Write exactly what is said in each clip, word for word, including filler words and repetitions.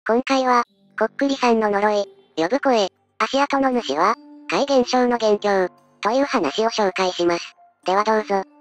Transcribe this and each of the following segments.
今回は、こっくりさんの呪い、呼ぶ声、足跡の主は、怪現象の元凶、という話を紹介します。ではどうぞ。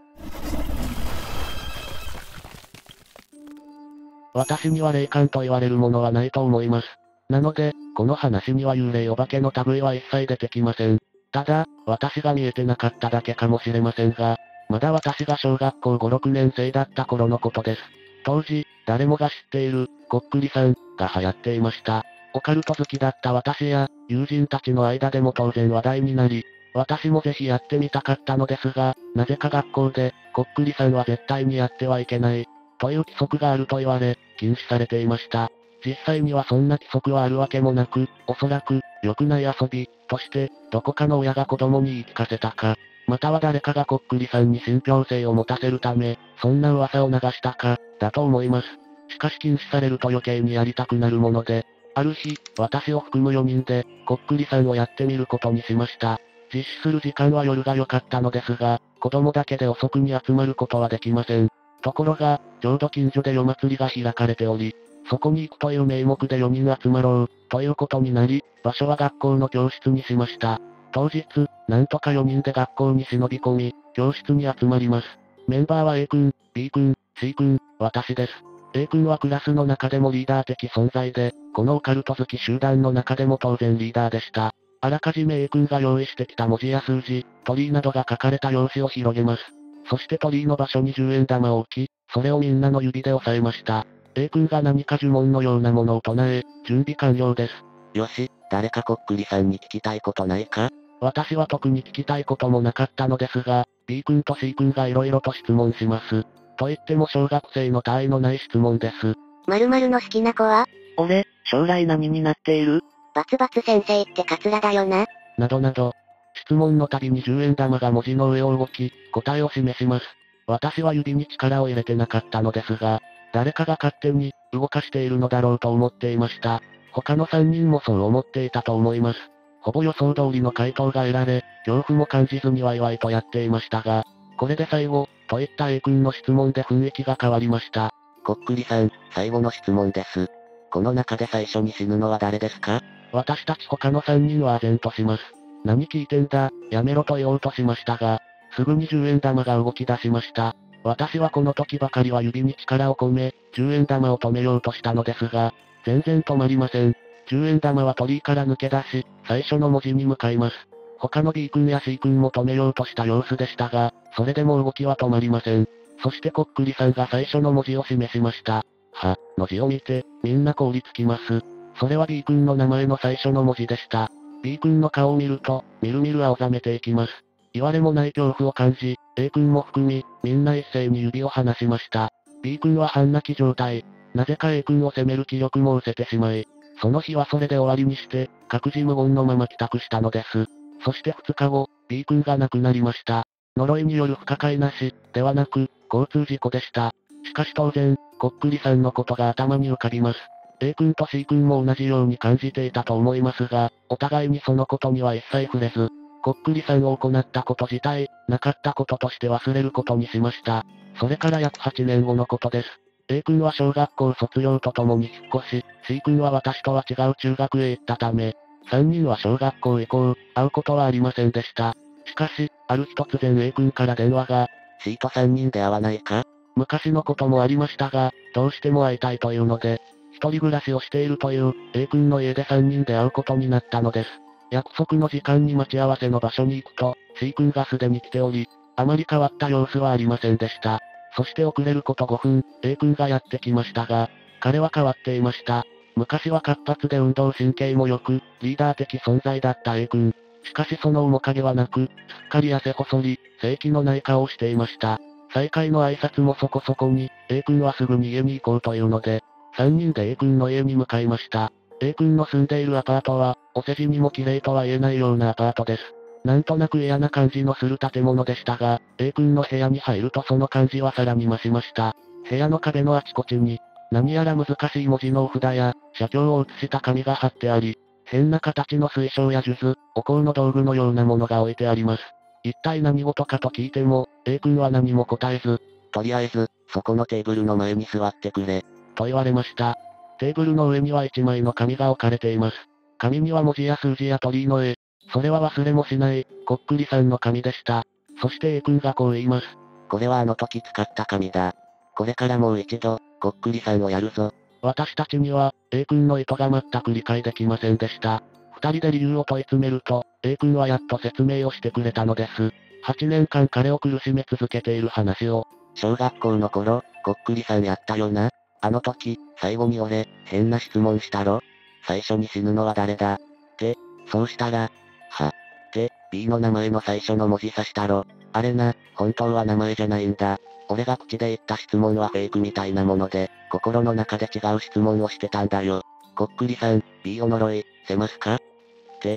私には霊感と言われるものはないと思います。なので、この話には幽霊お化けの類は一切出てきません。ただ、私が見えてなかっただけかもしれませんが、まだ私が小学校ご、ろくねん生だった頃のことです。当時、誰もが知っている、こっくりさん、が流行っていました。オカルト好きだった私や、友人たちの間でも当然話題になり、私もぜひやってみたかったのですが、なぜか学校で、こっくりさんは絶対にやってはいけない、という規則があると言われ、禁止されていました。実際にはそんな規則はあるわけもなく、おそらく、良くない遊び、として、どこかの親が子供に言い聞かせたか、または誰かがこっくりさんに信憑性を持たせるため、そんな噂を流したか、だと思います。しかし禁止されると余計にやりたくなるもので、ある日、私を含むよにんで、こっくりさんをやってみることにしました。実施する時間は夜が良かったのですが、子供だけで遅くに集まることはできません。ところが、ちょうど近所で夜祭りが開かれており、そこに行くという名目でよにん集まろう、ということになり、場所は学校の教室にしました。当日、なんとかよにんで学校に忍び込み、教室に集まります。メンバーは A 君、B 君、C 君、私です。A 君はクラスの中でもリーダー的存在で、このオカルト好き集団の中でも当然リーダーでした。あらかじめ A 君が用意してきた文字や数字、鳥居などが書かれた用紙を広げます。そして鳥居の場所にじゅうえん玉を置き、それをみんなの指で押さえました。A 君が何か呪文のようなものを唱え、準備完了です。 よし、誰かこっくりさんに聞きたいことないか？ 私は特に聞きたいこともなかったのですが、B 君と C 君が色々と質問します。と言っても小学生の他愛のない質問です。 〇〇の好きな子は俺、将来何になっている？ バツバツ先生ってカツラだよな。 などなど、質問のたびにじゅうえん玉が文字の上を動き、答えを示します。私は指に力を入れてなかったのですが、誰かが勝手に動かしているのだろうと思っていました。他のさんにんもそう思っていたと思います。ほぼ予想通りの回答が得られ、恐怖も感じずにワイワイとやっていましたが、これで最後、といった A 君の質問で雰囲気が変わりました。 こっくりさん、最後の質問です。この中で最初に死ぬのは誰ですか？ 私たち他のさんにんは唖然とします。何聞いてんだ、やめろと言おうとしましたが、すぐにじゅうえん玉が動き出しました。私はこの時ばかりは指に力を込め、じゅうえん玉を止めようとしたのですが、全然止まりません。じゅうえん玉は鳥居から抜け出し、最初の文字に向かいます。他の B 君や C 君も止めようとした様子でしたが、それでも動きは止まりません。そしてこっくりさんが最初の文字を示しました。は、の字を見て、みんな凍りつきます。それは B 君の名前の最初の文字でした。B 君の顔を見ると、みるみる青ざめていきます。言われもない恐怖を感じ、A 君も含み、みんな一斉に指を離しました。B 君は半泣き状態。なぜか A 君を責める気力も失せてしまい、その日はそれで終わりにして、各自無言のまま帰宅したのです。そしてふつかご、B 君が亡くなりました。呪いによる不可解な死、ではなく、交通事故でした。しかし当然、こっくりさんのことが頭に浮かびます。A 君と C 君も同じように感じていたと思いますが、お互いにそのことには一切触れず、こっくりさんを行ったこと自体、なかったこととして忘れることにしました。それから約はちねんごのことです。A 君は小学校卒業とともに引っ越し、C 君は私とは違う中学へ行ったため、さんにんは小学校以降、会うことはありませんでした。しかし、ある日突然 A 君から電話が、 C とさんにんで会わないか？ 昔のこともありましたが、どうしても会いたいというので、一人暮らしをしているという A 君の家でさんにんで会うことになったのです。約束の時間に待ち合わせの場所に行くと、C 君がすでに来ており、あまり変わった様子はありませんでした。そして遅れることごふん、A 君がやってきましたが、彼は変わっていました。昔は活発で運動神経も良く、リーダー的存在だった A 君。しかしその面影はなく、すっかり痩せ細り、正気のない顔をしていました。再会の挨拶もそこそこに、A 君はすぐに家に行こうというので、さんにんで A 君の家に向かいました。A 君の住んでいるアパートは、お世辞にも綺麗とは言えないようなアパートです。なんとなく嫌な感じのする建物でしたが、A 君の部屋に入るとその感じはさらに増しました。部屋の壁のあちこちに、何やら難しい文字のお札や、写経を写した紙が貼ってあり、変な形の水晶や数珠、お香の道具のようなものが置いてあります。一体何事かと聞いても、A 君は何も答えず、 とりあえず、そこのテーブルの前に座ってくれ、 と言われました。 テーブルの上にはいちまいの紙が置かれています。紙には文字や数字や鳥居の絵。それは忘れもしない、こっくりさんの紙でした。そして A 君がこう言います。 これはあの時使った紙だ。これからもう一度、こっくりさんをやるぞ。 私たちには、A 君の意図が全く理解できませんでした。二人で理由を問い詰めると、A 君はやっと説明をしてくれたのです。はちねんかん彼を苦しめ続けている話を。 小学校の頃、こっくりさんやったよな。あの時、最後に俺、変な質問したろ。最初に死ぬのは誰だって、そうしたら、は、って、B の名前の最初の文字刺したろ。あれな、本当は名前じゃないんだ。俺が口で言った質問はフェイクみたいなもので、心の中で違う質問をしてたんだよ。こっくりさん、B を呪い、せますかって、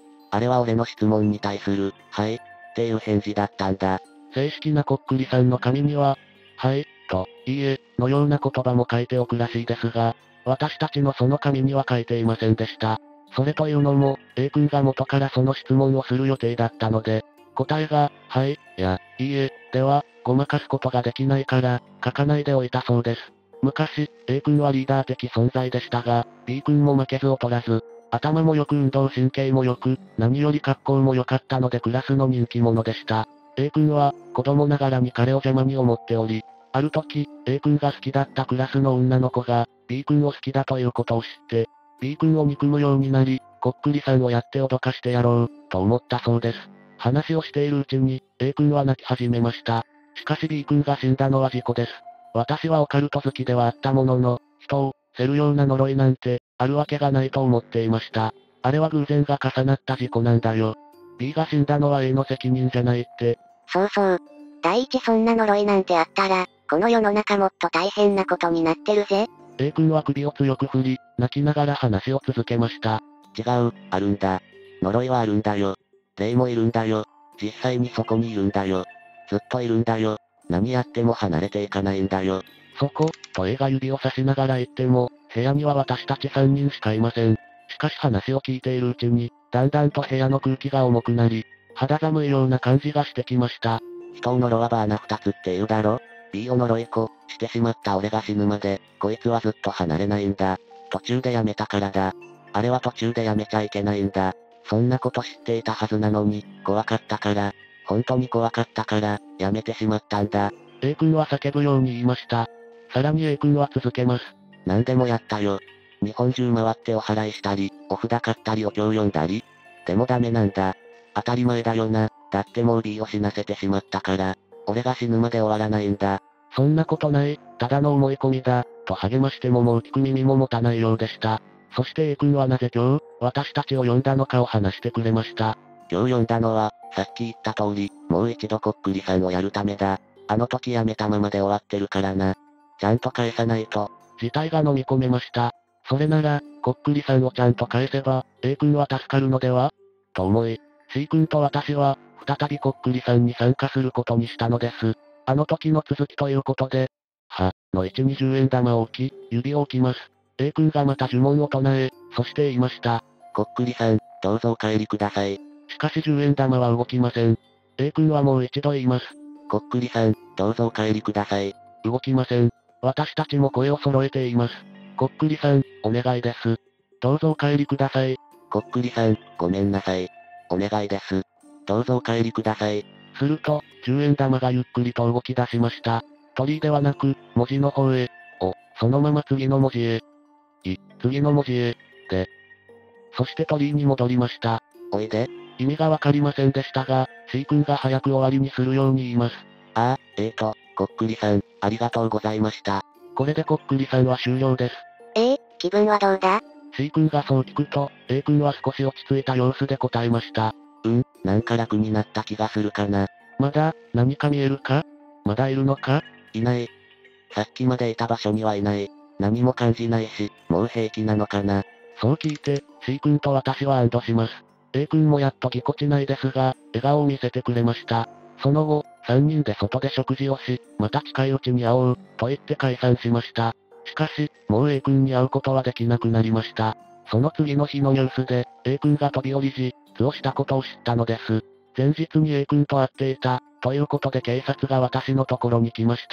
あれは俺の質問に対する、はい、っていう返事だったんだ。 正式なこっくりさんの紙には、はい、と、いいえ、のような言葉も書いておくらしいですが、私たちのその紙には書いていませんでした。それというのも、A 君が元からその質問をする予定だったので、答えが、はい、や、いいえ、では、ごまかすことができないから、書かないでおいたそうです。昔、A 君はリーダー的存在でしたが、B 君も負けず劣らず、頭も良く運動神経も良く、何より格好も良かったのでクラスの人気者でした。A 君は、子供ながらに彼を邪魔に思っており、ある時、A 君が好きだったクラスの女の子が、B 君を好きだということを知って、B 君を憎むようになり、こっくりさんをやって脅かしてやろう、と思ったそうです。話をしているうちに、A 君は泣き始めました。しかし B 君が死んだのは事故です。私はオカルト好きではあったものの、人を、せるような呪いなんて、あるわけがないと思っていました。あれは偶然が重なった事故なんだよ。B が死んだのは A の責任じゃないって。 そうそう。第一そんな呪いなんてあったら、この世の中もっと大変なことになってるぜ。 A 君は首を強く振り、泣きながら話を続けました。 違う、あるんだ。呪いはあるんだよ。霊もいるんだよ。実際にそこにいるんだよ。ずっといるんだよ。何やっても離れていかないんだよ。 そこ、と A が指を差しながら言っても、部屋には私たちさんにんしかいません。しかし話を聞いているうちに、だんだんと部屋の空気が重くなり、肌寒いような感じがしてきました。 人を呪わば穴二つって言うだろ。B を呪い子、してしまった俺が死ぬまで、こいつはずっと離れないんだ。途中でやめたからだ。あれは途中でやめちゃいけないんだ。そんなこと知っていたはずなのに、怖かったから、本当に怖かったから、やめてしまったんだ。 A 君は叫ぶように言いました。さらに A 君は続けます。 何でもやったよ。日本中回ってお祓いしたり、お札買ったりお経読んだり。でもダメなんだ。当たり前だよな。だってもう B を死なせてしまったから、俺が死ぬまで終わらないんだ。 そんなことない、ただの思い込みだ、と励ましてももう聞く耳も持たないようでした。そして A 君はなぜ今日、私たちを呼んだのかを話してくれました。 今日呼んだのは、さっき言った通り、もう一度こっくりさんをやるためだ。あの時やめたままで終わってるからな。ちゃんと返さないと。 事態が飲み込めました。それなら、こっくりさんをちゃんと返せば、A 君は助かるのではと思い、C 君と私は、再びこっくりさんに参加することにしたのです。あの時の続きということで、は、のいちにじゅうえん玉を置き、指を置きます。A 君がまた呪文を唱え、そして言いました。 こっくりさん、どうぞお帰りください。 しかしじゅうえん玉は動きません。A 君はもう一度言います。 こっくりさん、どうぞお帰りください。 動きません。私たちも声を揃えて言います。こっくりさん、お願いです。どうぞお帰りください。 こっくりさん、ごめんなさい。お願いです。どうぞお帰りください。 すると、じゅうえん玉がゆっくりと動き出しました。鳥居ではなく、文字の方へ。お、そのまま次の文字へ。い、次の文字へ。で。そして鳥居に戻りました。 おいで。 意味がわかりませんでしたが、C 君が早く終わりにするように言います。 ああ、えーと、こっくりさん、ありがとうございました。 これでこっくりさんは終了です。 ええ、気分はどうだ？ C 君がそう聞くと、A 君は少し落ち着いた様子で答えました。 うん、なんか楽になった気がするかな。 まだ、何か見えるか？まだいるのか？ いない。さっきまでいた場所にはいない。何も感じないし、もう平気なのかな。 そう聞いて、C 君と私は安堵します。A 君もやっとぎこちないですが、笑顔を見せてくれました。その後、さんにんで外で食事をし、また近いうちに会おう、と言って解散しました。しかし、もう A 君に会うことはできなくなりました。その次の日のニュースで、A 君が飛び降り自殺をしたことを知ったのです。前日に A 君と会っていた、ということで警察が私のところに来ました。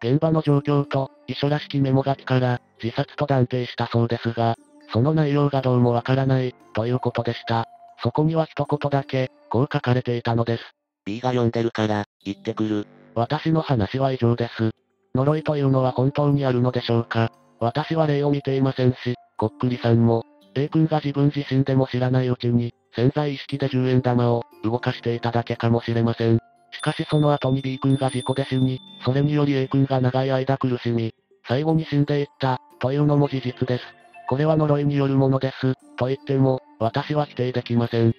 現場の状況と、遺書らしきメモ書きから、自殺と断定したそうですが、その内容がどうもわからない、ということでした。そこには一言だけ、こう書かれていたのです。 B が呼んでるから、行ってくる。 私の話は以上です。呪いというのは本当にあるのでしょうか。私は霊を見ていませんし、こっくりさんも、A 君が自分自身でも知らないうちに、潜在意識でじゅうえん玉を動かしていただけかもしれません。しかしその後に B 君が事故で死に、それにより A 君が長い間苦しみ、最後に死んでいった、というのも事実です。これは呪いによるものです、と言っても、私は否定できません。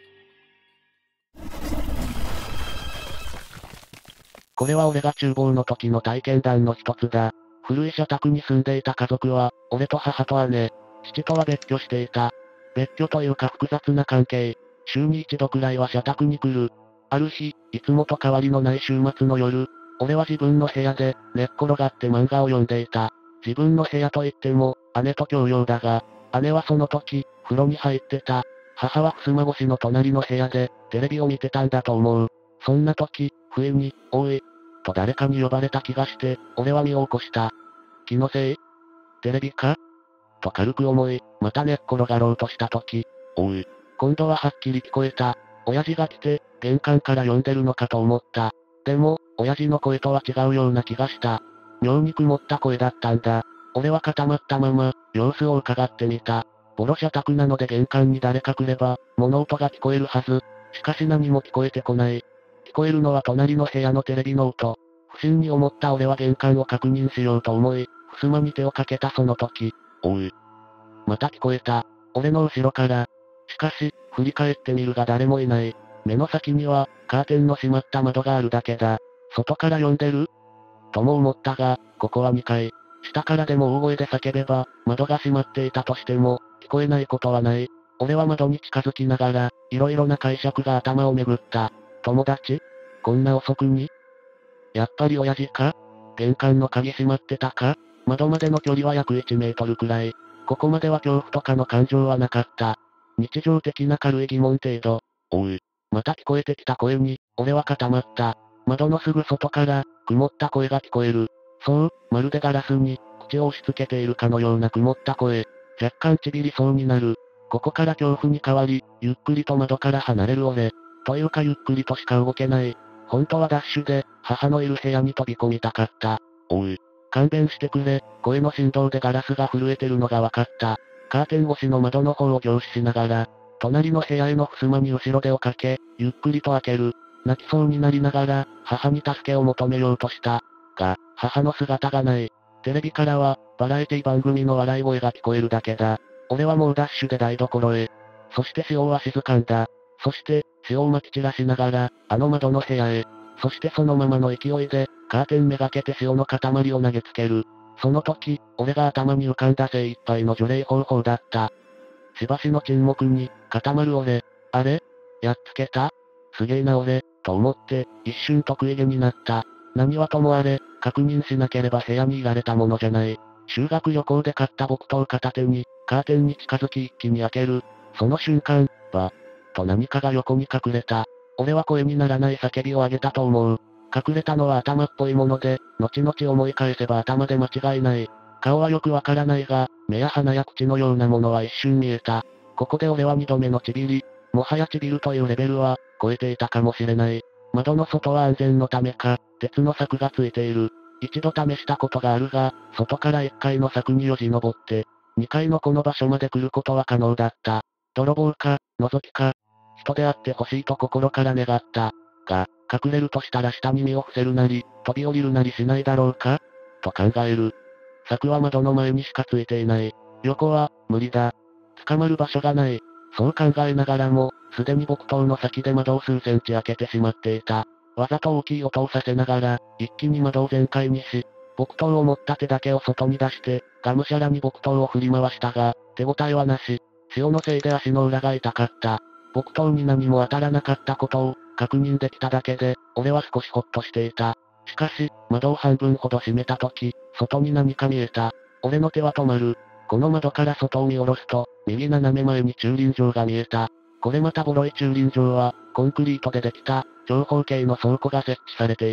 これは俺が厨房の時の体験談の一つだ。古い社宅に住んでいた家族は、俺と母と姉、父とは別居していた。別居というか複雑な関係。週に一度くらいは社宅に来る。ある日、いつもと変わりのない週末の夜、俺は自分の部屋で、寝っ転がって漫画を読んでいた。自分の部屋といっても、姉と共用だが、姉はその時、風呂に入ってた。母は襖越しの隣の部屋で、テレビを見てたんだと思う。そんな時、不意に、おい、と誰かに呼ばれた気がして、俺は身を起こした。気のせい？テレビか？と軽く思い、また寝っ転がろうとした時、 おい。 今度ははっきり聞こえた。親父が来て、玄関から呼んでるのかと思った。でも、親父の声とは違うような気がした。妙に曇った声だったんだ。俺は固まったまま、様子を伺ってみた。ボロ社宅なので玄関に誰か来れば、物音が聞こえるはず。しかし何も聞こえてこない。聞こえるのは隣の部屋のテレビの音。不審に思った俺は玄関を確認しようと思い、襖に手をかけたその時。 おい。 また聞こえた。俺の後ろから。しかし、振り返ってみるが誰もいない。目の先には、カーテンの閉まった窓があるだけだ。外から呼んでる？とも思ったが、ここはにかい。下からでも大声で叫べば、窓が閉まっていたとしても、聞こえないことはない。俺は窓に近づきながら、いろいろな解釈が頭を巡った。友達？こんな遅くに？やっぱり親父か？玄関の鍵閉まってたか？窓までの距離は約いちメートルくらい。ここまでは恐怖とかの感情はなかった。日常的な軽い疑問程度。 おい。 また聞こえてきた声に、俺は固まった。窓のすぐ外から、曇った声が聞こえる。そう、まるでガラスに、口を押し付けているかのような曇った声。若干ちびりそうになる。ここから恐怖に変わり、ゆっくりと窓から離れる俺。というかゆっくりとしか動けない。本当はダッシュで、母のいる部屋に飛び込みたかった。 おい。 勘弁してくれ、声の振動でガラスが震えてるのが分かった。カーテン越しの窓の方を凝視しながら、隣の部屋への襖に後ろ手をかけ、ゆっくりと開ける。泣きそうになりながら、母に助けを求めようとした。が、母の姿がない。テレビからは、バラエティ番組の笑い声が聞こえるだけだ。俺はもうダッシュで台所へ。そして塩は静かんだ。そして、塩をまき散らしながら、あの窓の部屋へ。そしてそのままの勢いで、カーテンめがけて塩の塊を投げつける。その時、俺が頭に浮かんだ精一杯の除霊方法だった。しばしの沈黙に、固まる俺。あれ？やっつけた？すげえな俺、と思って、一瞬得意げになった。何はともあれ、確認しなければ部屋にいられたものじゃない。修学旅行で買った木刀片手に、カーテンに近づき一気に開ける。その瞬間、ば、と何かが横に隠れた。俺は声にならない叫びを上げたと思う。隠れたのは頭っぽいもので、後々思い返せば頭で間違いない。顔はよくわからないが、目や鼻や口のようなものは一瞬見えた。ここで俺は二度目のちびり。もはやちびるというレベルは、超えていたかもしれない。窓の外は安全のためか、鉄の柵がついている。一度試したことがあるが、外からいっかいの柵によじ登って、にかいのこの場所まで来ることは可能だった。泥棒か、覗きか、人であってほしいと心から願った。が、隠れるとしたら下に身を伏せるなり、飛び降りるなりしないだろうかと考える。柵は窓の前にしかついていない。横は、無理だ。捕まる場所がない。そう考えながらも、すでに木刀の先で窓を数センチ開けてしまっていた。わざと大きい音をさせながら、一気に窓を全開にし、木刀を持った手だけを外に出して、がむしゃらに木刀を振り回したが、手応えはなし。潮のせいで足の裏が痛かった。木刀に何も当たらなかったことを、確認できただけで、俺は少しほっとしていた。しかし、窓を半分ほど閉めたとき、外に何か見えた。俺の手は止まる。この窓から外を見下ろすと、右斜め前に駐輪場が見えた。これまたボロい駐輪場は、コンクリートでできた、長方形の倉庫が設置されている。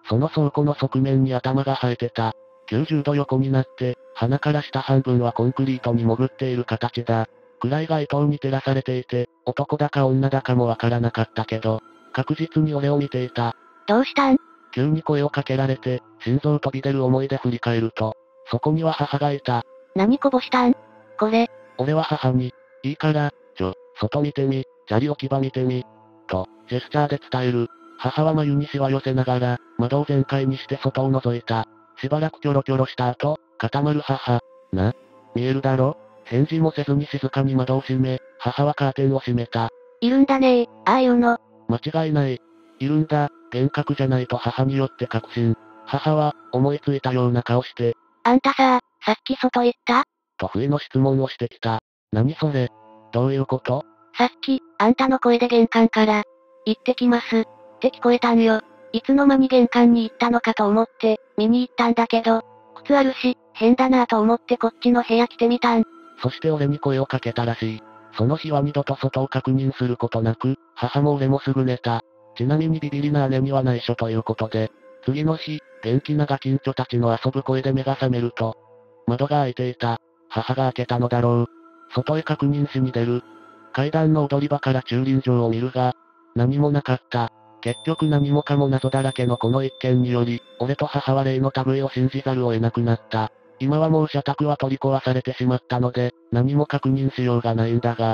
その倉庫の側面に頭が生えてた。きゅうじゅうど横になって、鼻から下半分はコンクリートに潜っている形だ。暗い街灯に照らされていて、男だか女だかもわからなかったけど、確実に俺を見ていた。 どうしたん？ 急に声をかけられて、心臓飛び出る思いで振り返ると、そこには母がいた。 何こぼしたん？これ。 俺は母に、いいから、ちょ、外見てみ、砂利置き場見てみ、と、ジェスチャーで伝える。母は眉にしわ寄せながら、窓を全開にして外を覗いた。しばらくキョロキョロした後、固まる母。な、見えるだろ？返事もせずに静かに窓を閉め、母はカーテンを閉めた。 いるんだねー、ああいうの。 間違いない。いるんだ、幻覚じゃないと母によって確信。母は、思いついたような顔して。 あんたさ、さっき外行った？ と不意の質問をしてきた。何それ？どういうこと？ さっき、あんたの声で玄関から、行ってきます、って聞こえたんよ。いつの間に玄関に行ったのかと思って、見に行ったんだけど、靴あるし、変だなぁと思ってこっちの部屋来てみたん。 そして俺に声をかけたらしい。その日は二度と外を確認することなく、母も俺もすぐ寝た。ちなみにビビりな姉には内緒ということで、次の日、元気なガキンチョたちの遊ぶ声で目が覚めると、窓が開いていた。母が開けたのだろう。外へ確認しに出る。階段の踊り場から駐輪場を見るが、何もなかった。結局何もかも謎だらけのこの一件により、俺と母は例の類を信じざるを得なくなった。今はもう社宅は取り壊されてしまったので、何も確認しようがないんだが。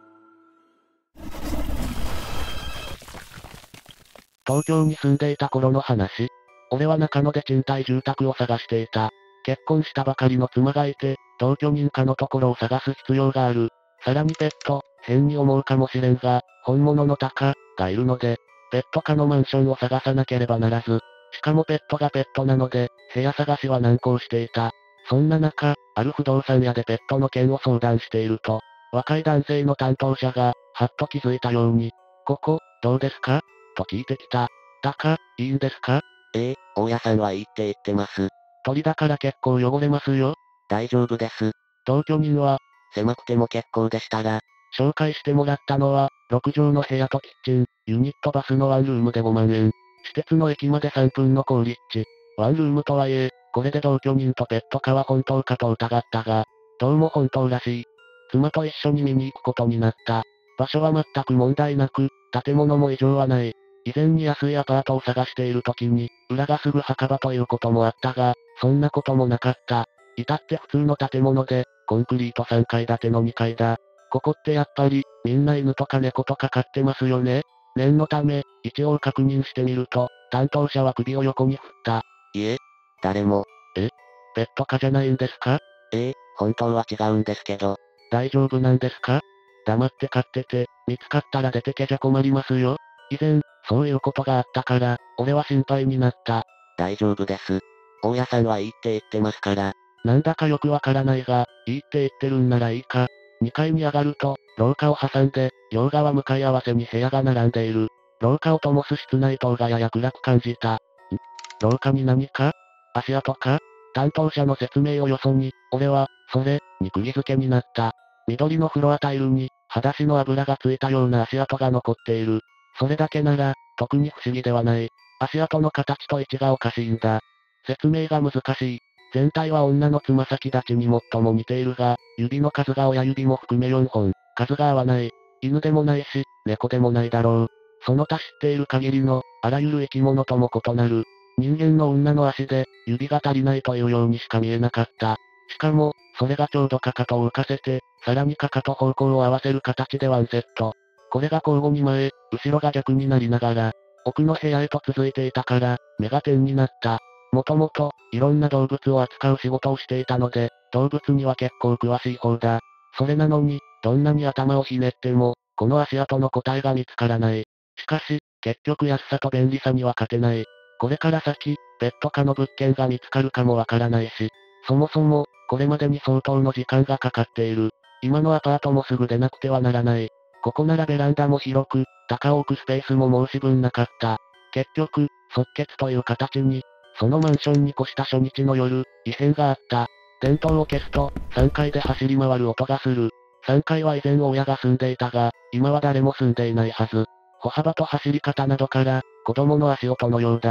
東京に住んでいた頃の話。俺は中野で賃貸住宅を探していた。結婚したばかりの妻がいて、同居人家のところを探す必要がある。さらにペット、変に思うかもしれんが、本物のタカがいるので、ペット可のマンションを探さなければならず、しかもペットがペットなので、部屋探しは難航していた。そんな中、ある不動産屋でペットの件を相談していると、若い男性の担当者が、はっと気づいたように、ここ、どうですか？と聞いてきた。タカ、いいんですか？ ええ、大家さんはいいって言ってます。 鳥だから結構汚れますよ。 大丈夫です。 同居人は、 狭くても結構でしたら、 紹介してもらったのは、ろく畳の部屋とキッチン、ユニットバスのワンルームでごまんえん。私鉄の駅までさんぷんの好立地。ワンルームとはいえ、これで同居人とペット可は本当かと疑ったが、どうも本当らしい。妻と一緒に見に行くことになった。場所は全く問題なく、建物も異常はない。以前に安いアパートを探している時に、裏がすぐ墓場ということもあったが、そんなこともなかった。至って普通の建物で、コンクリートさんかい建てのにかいだ。ここってやっぱり、みんな犬とか猫とか飼ってますよね？念のため、一応確認してみると、担当者は首を横に振った。 いえ、誰も。 え？ペット可じゃないんですか？ ええ、本当は違うんですけど。 大丈夫なんですか？黙って飼ってて、見つかったら出てけじゃ困りますよ。以前、そういうことがあったから、俺は心配になった。 大丈夫です。大家さんはいいって言ってますから。 なんだかよくわからないが、いいって言ってるんならいいか。にかいに上がると、廊下を挟んで、両側向かい合わせに部屋が並んでいる。廊下を灯す室内灯がやや暗く感じた。ん？廊下に何か？足跡か？担当者の説明をよそに、俺は、それ、に釘付けになった。緑のフロアタイルに、裸足の油がついたような足跡が残っている。それだけなら、特に不思議ではない。足跡の形と位置がおかしいんだ。説明が難しい。全体は女のつま先立ちに最も似ているが、指の数が親指も含めよんほん。数が合わない。犬でもないし、猫でもないだろう。その他知っている限りの、あらゆる生き物とも異なる。人間の女の足で、指が足りないというようにしか見えなかった。しかも、それがちょうどかかとを浮かせて、さらにかかと方向を合わせる形でワンセット。これが交互に前、後ろが逆になりながら、奥の部屋へと続いていたから、目が点になった。もともと、いろんな動物を扱う仕事をしていたので、動物には結構詳しい方だ。それなのに、どんなに頭をひねっても、この足跡の答えが見つからない。しかし、結局安さと便利さには勝てない。これから先、ペット可の物件が見つかるかもわからないし、そもそも、これまでに相当の時間がかかっている。今のアパートもすぐ出なくてはならない。ここならベランダも広く、高を置くスペースも申し分なかった。結局、即決という形に、そのマンションに越した初日の夜、異変があった。電灯を消すと、さんがいで走り回る音がする。さんがいは以前親が住んでいたが、今は誰も住んでいないはず。歩幅と走り方などから、子供の足音のようだ。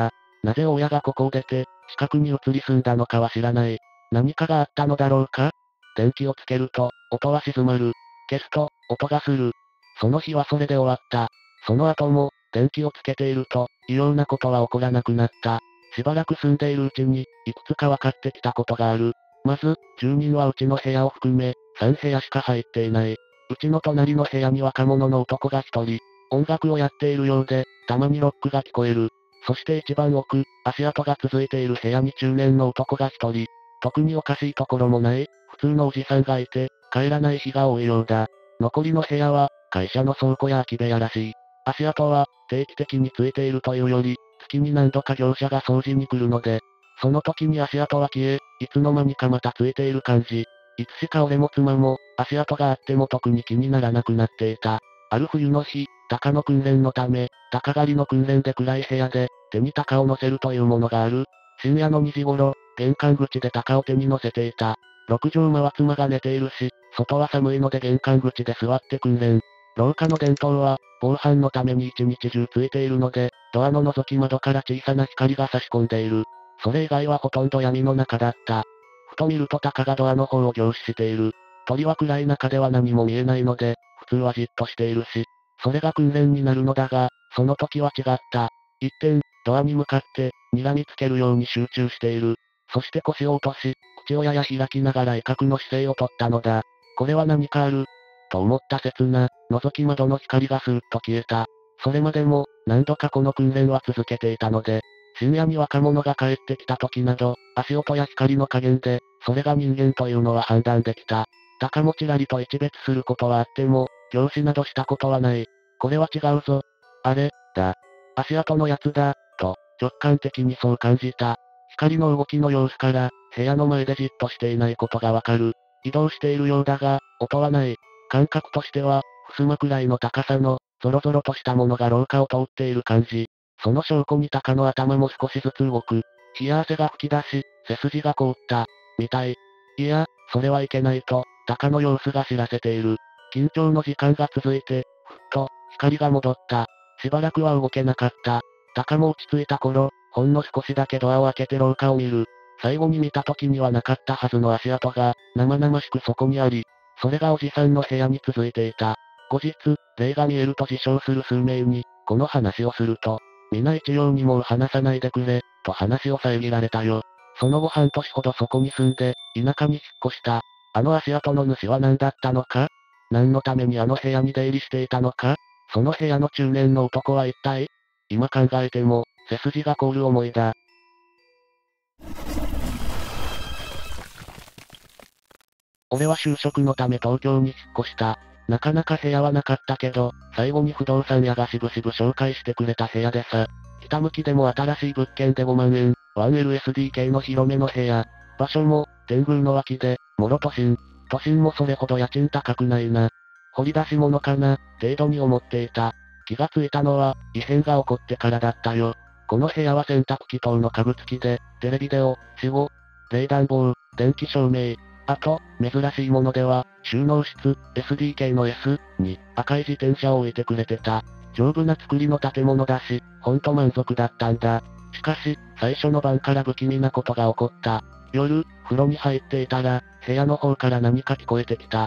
なぜ親がここを出て、近くに移り住んだのかは知らない。何かがあったのだろうか？電気をつけると、音は静まる。消すと、音がする。その日はそれで終わった。その後も、電気をつけていると、異様なことは起こらなくなった。しばらく住んでいるうちに、いくつか分かってきたことがある。まず、住人はうちの部屋を含め、さん部屋しか入っていない。うちの隣の部屋に若者の男がひとり。音楽をやっているようで、たまにロックが聞こえる。そして一番奥、足跡が続いている部屋に中年の男がひとり。特におかしいところもない、普通のおじさんがいて、帰らない日が多いようだ。残りの部屋は、会社の倉庫や空き部屋らしい。足跡は、定期的についているというより、月に何度か業者が掃除に来るので、その時に足跡は消え、いつの間にかまたついている感じ。いつしか俺も妻も、足跡があっても特に気にならなくなっていた。ある冬の日、鷹の訓練のため、鷹狩りの訓練で暗い部屋で、手に鷹を乗せるというものがある。深夜のにじ頃、玄関口で鷹を手に乗せていた。六畳間は妻が寝ているし、外は寒いので玄関口で座って訓練。廊下の電灯は、防犯のために一日中ついているので、ドアの覗き窓から小さな光が差し込んでいる。それ以外はほとんど闇の中だった。ふと見ると鷹がドアの方を凝視している。鳥は暗い中では何も見えないので、普通はじっとしているし、それが訓練になるのだが、その時は違った。一点、ドアに向かって、睨みつけるように集中している。そして腰を落とし、口をやや開きながら威嚇の姿勢をとったのだ。これは何かある。と思った刹那、覗き窓の光がスーッと消えた。それまでも、何度かこの訓練は続けていたので、深夜に若者が帰ってきた時など、足音や光の加減で、それが人間というのは判断できた。鷹もちらりと一別することはあっても、凝視などしたことはない。これは違うぞ。あれ、だ。足跡のやつだ、と、直感的にそう感じた。光の動きの様子から、部屋の前でじっとしていないことがわかる。移動しているようだが、音はない。感覚としては、襖くらいの高さの、ゾロゾロとしたものが廊下を通っている感じ。その証拠に鷹の頭も少しずつ動く。冷や汗が吹き出し、背筋が凍った。みたい。いや、それはいけないと、鷹の様子が知らせている。緊張の時間が続いて、ふっと、光が戻った。しばらくは動けなかった。鷹も落ち着いた頃、ほんの少しだけドアを開けて廊下を見る。最後に見た時にはなかったはずの足跡が、生々しくそこにあり、それがおじさんの部屋に続いていた。後日、霊が見えると自称する数名に、この話をすると、皆一様にもう話さないでくれ、と話を遮られたよ。その後半年ほどそこに住んで、田舎に引っ越した。あの足跡の主は何だったのか？何のためにあの部屋に出入りしていたのか？その部屋の中年の男は一体？今考えても、背筋が凍る思いだ。俺は就職のため東京に引っ越した。なかなか部屋はなかったけど、最後に不動産屋がしぶしぶ紹介してくれた部屋でさ。北向きでも新しい物件でごまんえん、ワンエルエスディーケー の広めの部屋。場所も、天狗の脇で、もろ都心。都心もそれほど家賃高くないな。掘り出し物かな、程度に思っていた。気がついたのは、異変が起こってからだったよ。この部屋は洗濯機等の家具付きで、テレビデオ、死後、冷暖房、電気照明。あと、珍しいものでは、収納室、エスディーケー の S に、赤い自転車を置いてくれてた。丈夫な作りの建物だし、ほんと満足だったんだ。しかし、最初の晩から不気味なことが起こった。夜、風呂に入っていたら、部屋の方から何か聞こえてきた。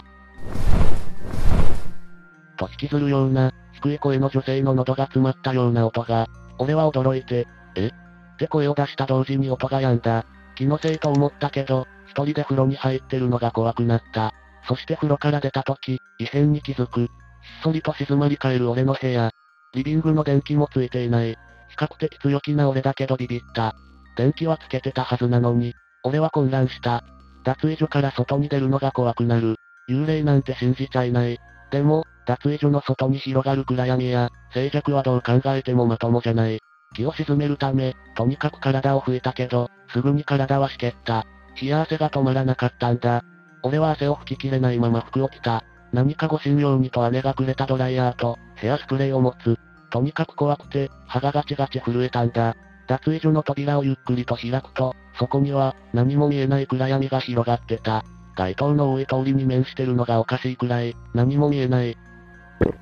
と引きずるような、低い声の女性の喉が詰まったような音が、俺は驚いて、えって声を出した同時に音が止んだ。気のせいと思ったけど、一人で風呂に入ってるのが怖くなった。そして風呂から出た時、異変に気づく。ひっそりと静まり返る俺の部屋。リビングの電気もついていない。比較的強気な俺だけどビビった。電気はつけてたはずなのに、俺は混乱した。脱衣所から外に出るのが怖くなる。幽霊なんて信じちゃいない。でも、脱衣所の外に広がる暗闇や、静寂はどう考えてもまともじゃない。気を鎮めるため、とにかく体を拭いたけど、すぐに体はしけった。冷や汗が止まらなかったんだ。俺は汗を拭ききれないまま服を着た。何か護身用にと姉がくれたドライヤーと、ヘアスプレーを持つ。とにかく怖くて、歯がガチガチ震えたんだ。脱衣所の扉をゆっくりと開くと、そこには、何も見えない暗闇が広がってた。街灯の多い通りに面してるのがおかしいくらい、何も見えない。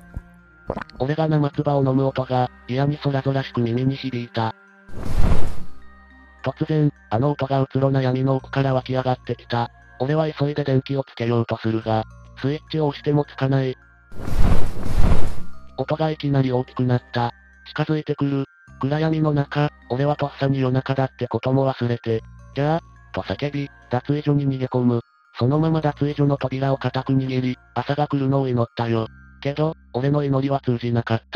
俺が生唾を飲む音が、嫌に空々しく耳に響いた。 突然、あの音がうつろな闇の奥から湧き上がってきた。俺は急いで電気をつけようとするが、スイッチを押してもつかない。音がいきなり大きくなった。近づいてくる。暗闇の中、俺はとっさに夜中だってことも忘れて、じゃあ、と叫び、脱衣所に逃げ込む。そのまま脱衣所の扉を固く握り、朝が来るのを祈ったよ。けど、俺の祈りは通じなかった。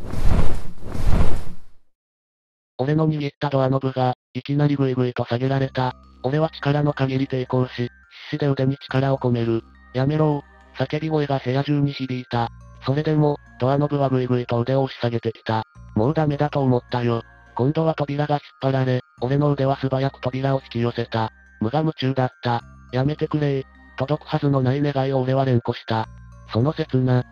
俺の握ったドアノブが、いきなりグイグイと下げられた。俺は力の限り抵抗し、必死で腕に力を込める。やめろー。叫び声が部屋中に響いた。それでも、ドアノブはグイグイと腕を押し下げてきた。もうダメだと思ったよ。今度は扉が引っ張られ、俺の腕は素早く扉を引き寄せた。無我夢中だった。やめてくれー。届くはずのない願いを俺は連呼した。その刹那。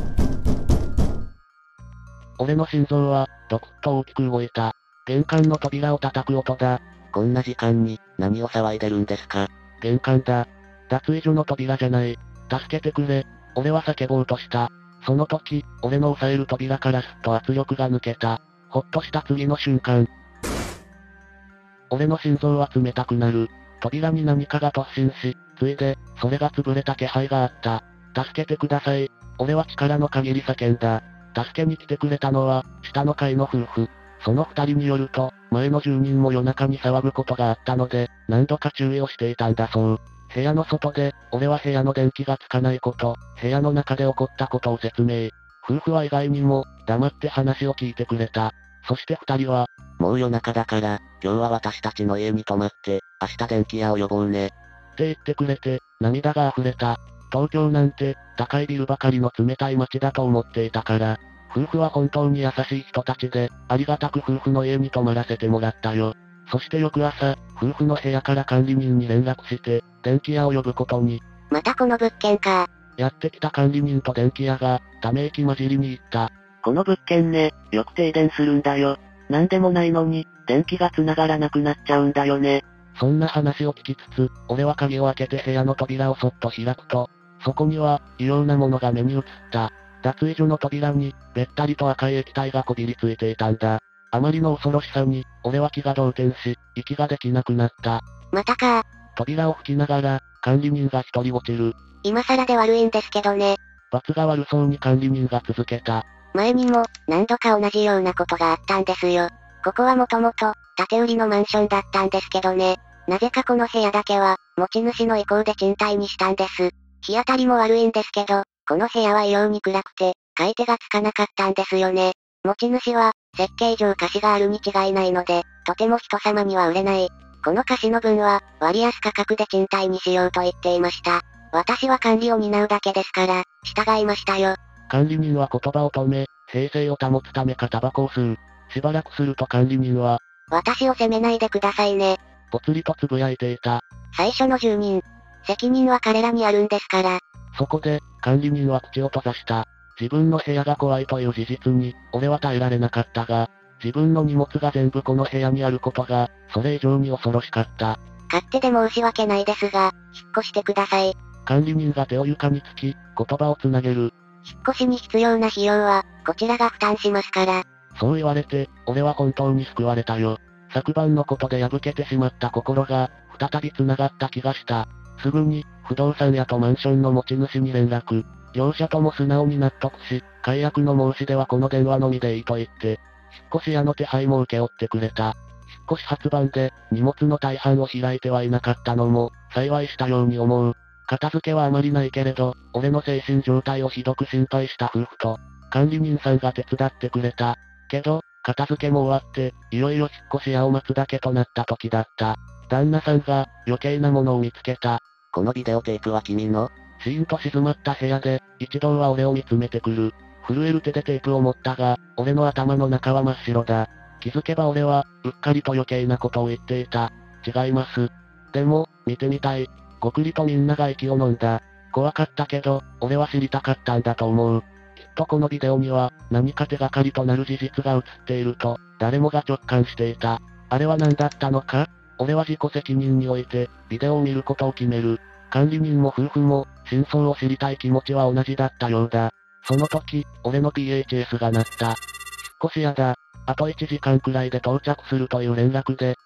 俺の心臓は、ドクッと大きく動いた。玄関の扉を叩く音だ。 こんな時間に、何を騒いでるんですか？ 玄関だ。脱衣所の扉じゃない。助けてくれ。俺は叫ぼうとした。その時、俺の押さえる扉からすっと圧力が抜けた。ほっとした次の瞬間。俺の心臓は冷たくなる。扉に何かが突進し、ついで、それが潰れた気配があった。助けてください。俺は力の限り叫んだ。助けに来てくれたのは、下の階の夫婦。その二人によると、前の住人も夜中に騒ぐことがあったので、何度か注意をしていたんだそう。部屋の外で、俺は部屋の電気がつかないこと、部屋の中で起こったことを説明。夫婦は意外にも、黙って話を聞いてくれた。そして二人は、 もう夜中だから、今日は私たちの家に泊まって、明日電気屋を呼ぼうね。 って言ってくれて、涙が溢れた。東京なんて、高いビルばかりの冷たい街だと思っていたから、夫婦は本当に優しい人たちで、ありがたく夫婦の家に泊まらせてもらったよ。そして翌朝、夫婦の部屋から管理人に連絡して、電気屋を呼ぶことに。 またこの物件か。 やってきた管理人と電気屋が、ため息混じりに言った。 この物件ね、よく停電するんだよ。なんでもないのに、電気が繋がらなくなっちゃうんだよね。 そんな話を聞きつつ、俺は鍵を開けて部屋の扉をそっと開くと、そこには、異様なものが目に映った。脱衣所の扉に、べったりと赤い液体がこびりついていたんだ。あまりの恐ろしさに、俺は気が動転し、息ができなくなった。 またか。 扉を吹きながら、管理人が一人落ちる。 今更で悪いんですけどね。 罰が悪そうに管理人が続けた。 前にも、何度か同じようなことがあったんですよ。ここはもともと、建て売りのマンションだったんですけどね。なぜかこの部屋だけは、持ち主の意向で賃貸にしたんです。日当たりも悪いんですけど、この部屋は異様に暗くて、買い手がつかなかったんですよね。持ち主は、設計上貸しがあるに違いないので、とても人様には売れない。この貸しの分は、割安価格で賃貸にしようと言っていました。私は管理を担うだけですから、従いましたよ。 管理人は言葉を止め、平静を保つためかタバコを吸う。しばらくすると管理人は、 私を責めないでくださいね。 ぽつりとつぶやいていた。 最初の住人。責任は彼らにあるんですから。 そこで、管理人は口を閉ざした。自分の部屋が怖いという事実に、俺は耐えられなかったが、自分の荷物が全部この部屋にあることが、それ以上に恐ろしかった。 勝手で申し訳ないですが、引っ越してください。 管理人が手を床につき、言葉をつなげる。 引っ越しに必要な費用は、こちらが負担しますから。 そう言われて、俺は本当に救われたよ。昨晩のことで破けてしまった心が、再び繋がった気がした。すぐに、不動産屋とマンションの持ち主に連絡。両者とも素直に納得し、解約の申し出はこの電話のみでいいと言って、引っ越し屋の手配も請け負ってくれた。引っ越し初番で、荷物の大半を開いてはいなかったのも、幸いしたように思う。片付けはあまりないけれど、俺の精神状態をひどく心配した夫婦と、管理人さんが手伝ってくれた。けど、片付けも終わって、いよいよ引っ越し屋を待つだけとなった時だった。旦那さんが、余計なものを見つけた。 このビデオテープは君の？ シーンと静まった部屋で、一同は俺を見つめてくる。震える手でテープを持ったが、俺の頭の中は真っ白だ。気づけば俺は、うっかりと余計なことを言っていた。違います。でも、見てみたい。ごくりとみんなが息を飲んだ。怖かったけど、俺は知りたかったんだと思う。きっとこのビデオには、何か手がかりとなる事実が映っていると、誰もが直感していた。あれは何だったのか？俺は自己責任において、ビデオを見ることを決める。管理人も夫婦も、真相を知りたい気持ちは同じだったようだ。その時、俺の ピーエイチエス が鳴った。引っ越し屋だ。あといちじかんくらいで到着するという連絡で、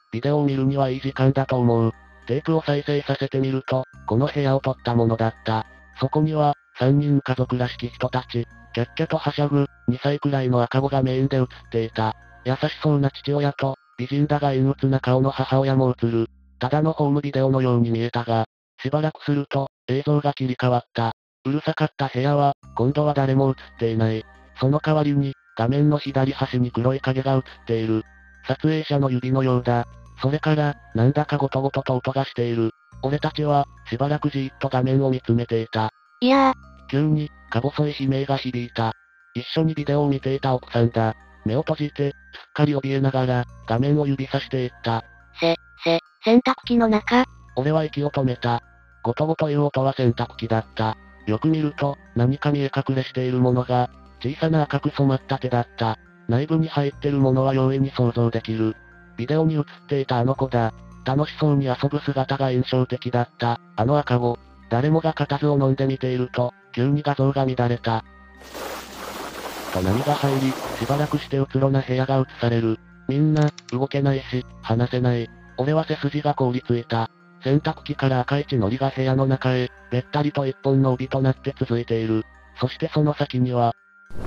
ビデオを見るにはいい時間だと思う。テープを再生させてみると、この部屋を撮ったものだった。そこには、さんにん家族らしき人たち、キャッキャとはしゃぐ、にさいくらいの赤子がメインで映っていた。優しそうな父親と、美人だが陰鬱な顔の母親も映る。ただのホームビデオのように見えたが、しばらくすると、映像が切り替わった。うるさかった部屋は、今度は誰も映っていない。その代わりに、画面の左端に黒い影が映っている。撮影者の指のようだ。それから、なんだかゴトゴトと音がしている。俺たちは、しばらくじーっと画面を見つめていた。 いやー。急に、か細い悲鳴が響いた。一緒にビデオを見ていた奥さんだ。目を閉じて、すっかり怯えながら、画面を指さしていった。 せ、せ、洗濯機の中。 俺は息を止めた。ゴトゴトいう音は洗濯機だった。よく見ると、何か見え隠れしているものが、小さな赤く染まった手だった。内部に入ってるものは容易に想像できる。ビデオに映っていたあの子だ。楽しそうに遊ぶ姿が印象的だった。あの赤子。誰もが固唾を飲んで見ていると、急に画像が乱れた。と波が入り、しばらくしてうつろな部屋が映される。みんな、動けないし、話せない。俺は背筋が凍りついた。洗濯機から赤い血のりが部屋の中へ、べったりと一本の帯となって続いている。そしてその先には、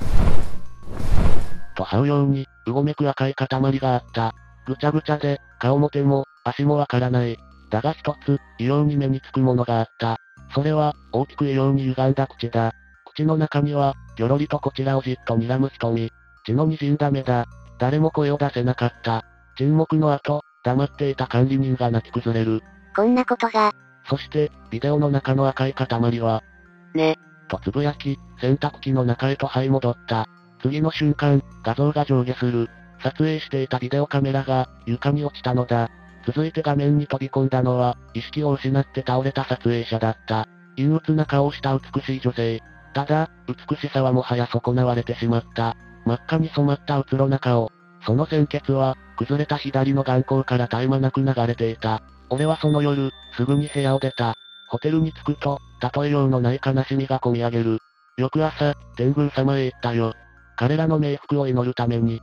と這うように、うごめく赤い塊があった。ぐちゃぐちゃで、顔も手も、足もわからない。だが一つ、異様に目につくものがあった。それは、大きく異様に歪んだ口だ。口の中には、ぎょろりとこちらをじっと睨む瞳。血の滲んだ目だ。誰も声を出せなかった。沈黙の後、黙っていた管理人が泣き崩れる。 こんなことが。 そして、ビデオの中の赤い塊は、 ね。 とつぶやき、洗濯機の中へと這い戻った。次の瞬間、画像が上下する。撮影していたビデオカメラが、床に落ちたのだ。続いて画面に飛び込んだのは、意識を失って倒れた撮影者だった。陰鬱な顔をした美しい女性。ただ、美しさはもはや損なわれてしまった。真っ赤に染まったうつろな顔。その鮮血は、崩れた左の眼光から絶え間なく流れていた。俺はその夜、すぐに部屋を出た。ホテルに着くと、例えようのない悲しみがこみ上げる。翌朝、天狗様へ行ったよ。彼らの冥福を祈るために。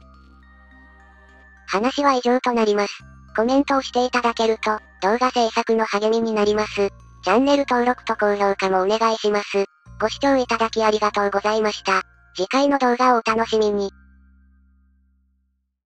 話は以上となります。コメントをしていただけると、動画制作の励みになります。チャンネル登録と高評価もお願いします。ご視聴いただきありがとうございました。次回の動画をお楽しみに。